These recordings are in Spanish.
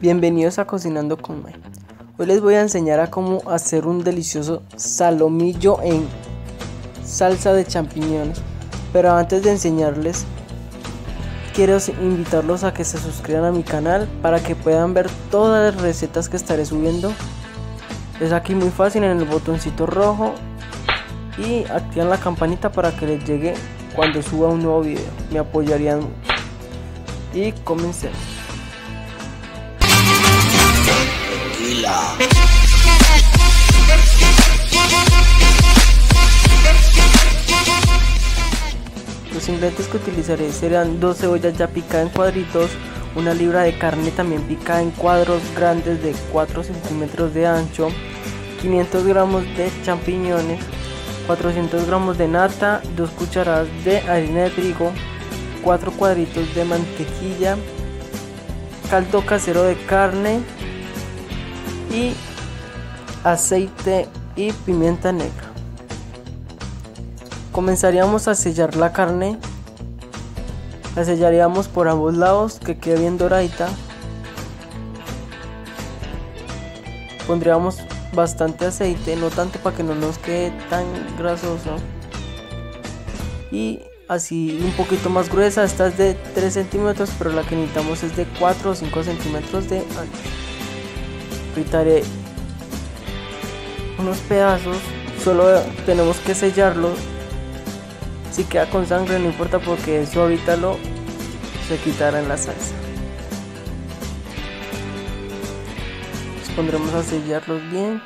Bienvenidos a Cocinando con May. Hoy les voy a enseñar a cómo hacer un delicioso salomillo en salsa de champiñones. Pero antes de enseñarles, quiero invitarlos a que se suscriban a mi canal para que puedan ver todas las recetas que estaré subiendo. Es aquí muy fácil, en el botoncito rojo, y activan la campanita para que les llegue cuando suba un nuevo video. Me apoyarían mucho. Y comencemos. Los ingredientes que utilizaré serán 2 cebollas ya picadas en cuadritos, 1 libra de carne también picada en cuadros grandes de 4 centímetros de ancho, 500 gramos de champiñones, 400 gramos de nata, 2 cucharadas de harina de trigo, 4 cuadritos de mantequilla, caldo casero de carne y aceite y pimienta negra. Comenzaríamos a sellar la carne, la sellaríamos por ambos lados que quede bien doradita. Pondríamos bastante aceite, no tanto para que no nos quede tan grasoso, y así un poquito más gruesa. Esta es de 3 centímetros, pero la que necesitamos es de 4 o 5 centímetros de ancho. Fritaré unos pedazos, solo tenemos que sellarlo. Si queda con sangre no importa, porque eso ahorita se quitará en la salsa. Los pondremos a sellarlos bien.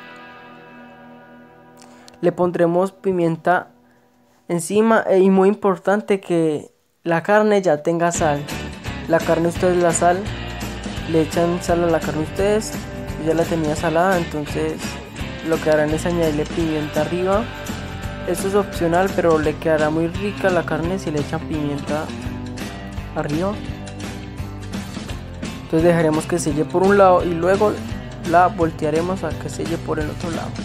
Le pondremos pimienta encima, y muy importante que la carne ya tenga sal. La carne, ustedes la sal, le echan sal a la carne ustedes. Yo ya la tenía salada, entonces lo que harán es añadirle pimienta arriba. Esto es opcional, pero le quedará muy rica la carne si le echan pimienta arriba. Entonces dejaremos que selle por un lado y luego la voltearemos a que selle por el otro lado.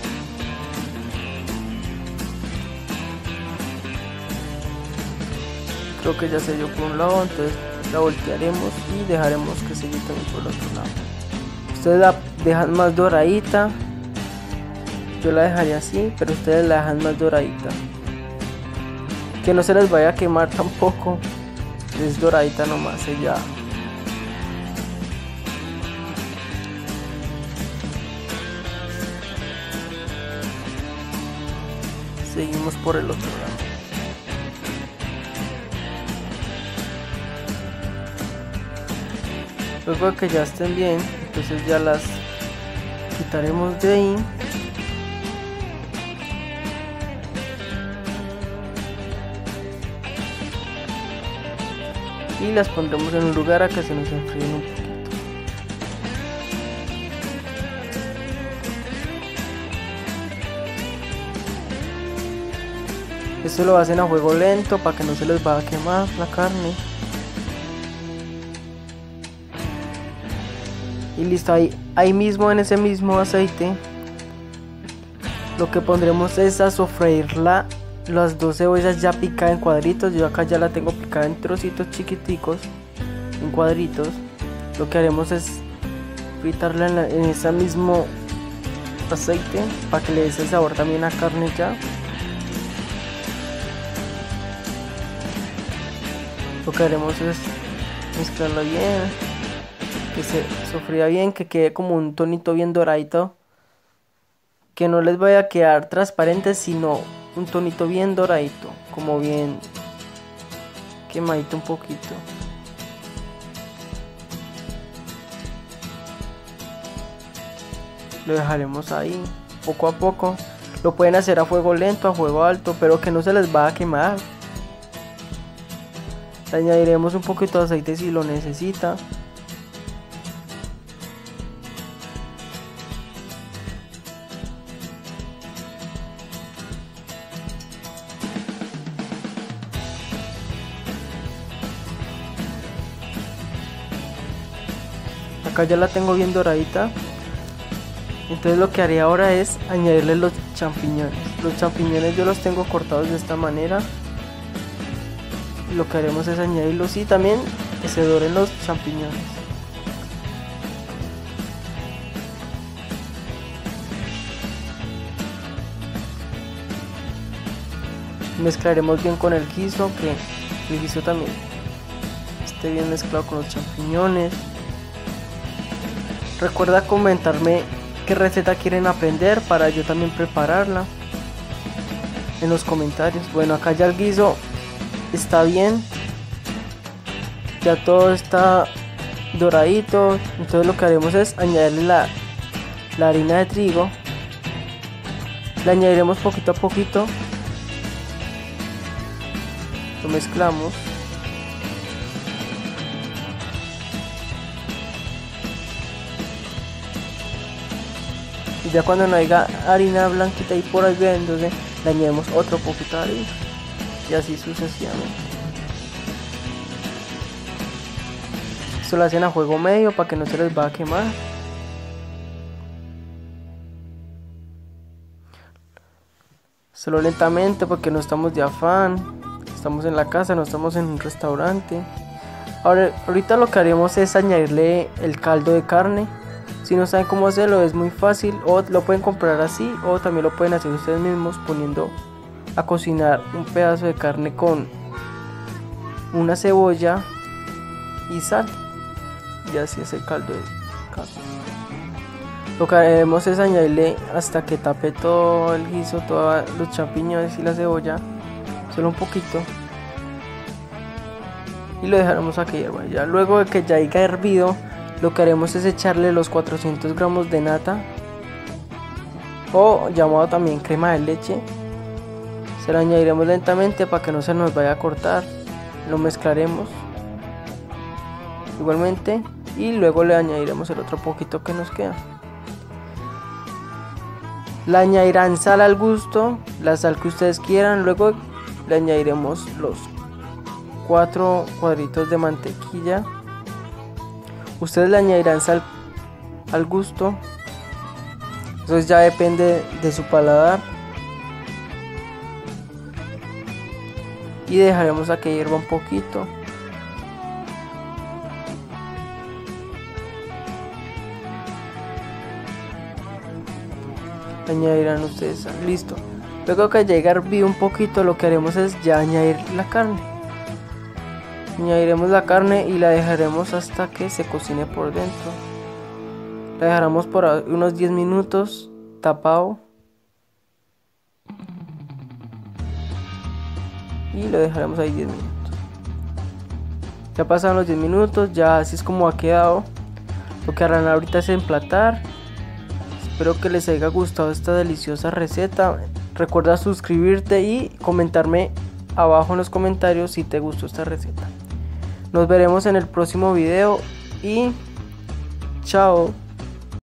Creo que ya selló por un lado, entonces la voltearemos y dejaremos que selle también por el otro lado. Ustedes la dejan más doradita. Yo la dejaría así, pero ustedes la dejan más doradita, que no se les vaya a quemar tampoco. Es doradita nomás, sellada. Seguimos por el otro lado. Luego de que ya estén bien, entonces ya las quitaremos de ahí. Y las pondremos en un lugar a que se nos enfríen un poquito. Esto lo hacen a fuego lento para que no se les vaya a quemar la carne. Y listo, ahí mismo, en ese mismo aceite, lo que pondremos es a sofreír las 2 cebollas ya picadas en cuadritos. Yo acá ya la tengo picada en trocitos chiquiticos, en cuadritos. Lo que haremos es fritarla en ese mismo aceite para que le dé ese sabor también a carne ya. Lo que haremos es mezclarla bien, que se sofría bien, que quede como un tonito bien doradito, que no les vaya a quedar transparente, sino un tonito bien doradito, como bien quemadito un poquito. Lo dejaremos ahí poco a poco. Lo pueden hacer a fuego lento, a fuego alto, pero que no se les va a quemar. Le añadiremos un poquito de aceite si lo necesita. Acá ya la tengo bien doradita. Entonces lo que haré ahora es añadirle los champiñones. Los champiñones yo los tengo cortados de esta manera. Lo que haremos es añadirlos y también que se doren los champiñones. Mezclaremos bien con el guiso, que el guiso también esté bien mezclado con los champiñones. Recuerda comentarme qué receta quieren aprender para yo también prepararla en los comentarios. Bueno, acá ya el guiso está bien, ya todo está doradito. Entonces lo que haremos es añadirle la harina de trigo. Le añadiremos poquito a poquito, lo mezclamos. Y ya cuando no haya harina blanquita y por ahí viéndose, le añadimos otro poquito de harina y así sucesivamente. Esto lo hacen a fuego medio para que no se les va a quemar. Solo lentamente porque no estamos de afán, estamos en la casa, no estamos en un restaurante. Ahorita lo que haremos es añadirle el caldo de carne. Si no saben cómo hacerlo, es muy fácil, o lo pueden comprar así, o también lo pueden hacer ustedes mismos poniendo a cocinar un pedazo de carne con una cebolla y sal, y así es el caldo de carne. Lo que haremos es añadirle hasta que tape todo el guiso, todos los champiñones y la cebolla, solo un poquito, y lo dejaremos a que hierva. Ya luego de que ya haya hervido, lo que haremos es echarle los 400 gramos de nata, o llamado también crema de leche. Se lo añadiremos lentamente para que no se nos vaya a cortar. Lo mezclaremos igualmente y luego le añadiremos el otro poquito que nos queda. Le añadirán sal al gusto, la sal que ustedes quieran. Luego le añadiremos los 4 cuadritos de mantequilla. Ustedes le añadirán sal al gusto, eso ya depende de su paladar. Y dejaremos a que hierva un poquito. Añadirán ustedes sal, listo. Luego que llegue a hervir un poquito, lo que haremos es ya añadir la carne. Añadiremos la carne y la dejaremos hasta que se cocine por dentro. La dejaremos por unos 10 minutos tapado. Y lo dejaremos ahí 10 minutos. Ya pasaron los 10 minutos, ya así es como ha quedado. Lo que harán ahorita es emplatar. Espero que les haya gustado esta deliciosa receta. Recuerda suscribirte y comentarme abajo en los comentarios si te gustó esta receta. Nos veremos en el próximo video y chao.